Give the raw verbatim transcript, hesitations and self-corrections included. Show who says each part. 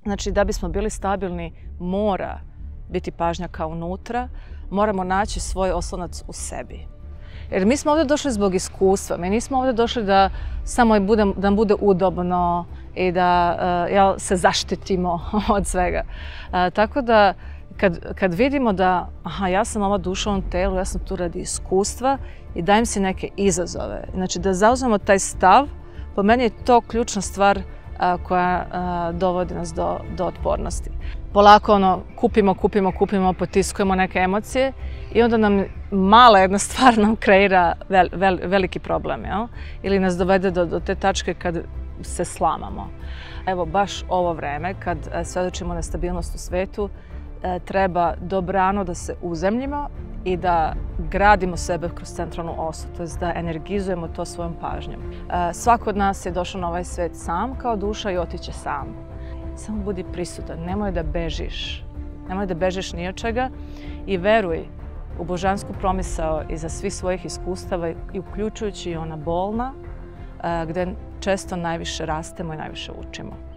Speaker 1: Znači, da bismo bili stabilni, mora biti pažnja kao unutra, moramo naći svoj oslonac u sebi. Jer mi smo ovdje došli zbog iskustva, mi nismo ovdje došli da samo bude, da nam bude udobno i da uh, jel, se zaštitimo od svega. Uh, tako da kad, kad vidimo da aha, ja sam ova duša u ovom telu, ja sam tu radi iskustva i dajem si neke izazove. Znači da zauzmemo taj stav, po meni je to ključna stvar uh, koja uh, dovodi nas do, do otpornosti. Polako ono, kupimo, kupimo, kupimo, potiskujemo neke emocije i onda nam mala jedna stvar nam kreira vel, vel, veliki problem, jel? Ili nas dovede do, do te tačke kad se slamamo. Evo, baš ovo vreme, kad svedočimo nestabilnost u svetu, treba dobrano da se uzemljimo i da gradimo sebe kroz centralnu osu, to je da energizujemo to svojom pažnjom. Svako od nas je došao na ovaj svet sam kao duša i otiće sam. Samo budi prisutan, nemoj da bežiš. Nemoj da bežiš ni od čega i veruj u božansku promisao iza svih svojih iskustava i uključujući i ona bolna, gdje često najviše rastemo i najviše učimo.